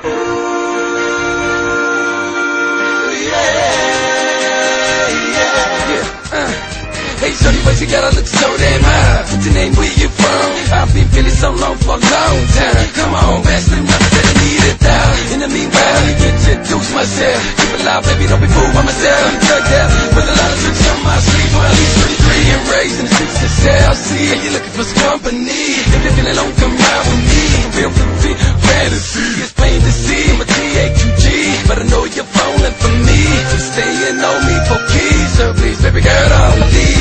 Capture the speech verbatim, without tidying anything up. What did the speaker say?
Hey shorty, why you gotta look so damn high? What's your name, where you from? I've been feeling so long for a long time. Come on, pass me my said I need it down. In the meanwhile, let me introduce myself. Keep it loud, baby, don't be fooled by myself. I'm drugged out with a lot of tricks on my sleeve. For at least thirty-three and raised in the streets of South Sea. Hey, you looking for some company? If you're feeling alone, come ride with me. Real fruity fantasy, it's plain to see. I'm a T A Q G, but I know you're falling for me. You're staying on me for keys, so please, baby girl, don't leave.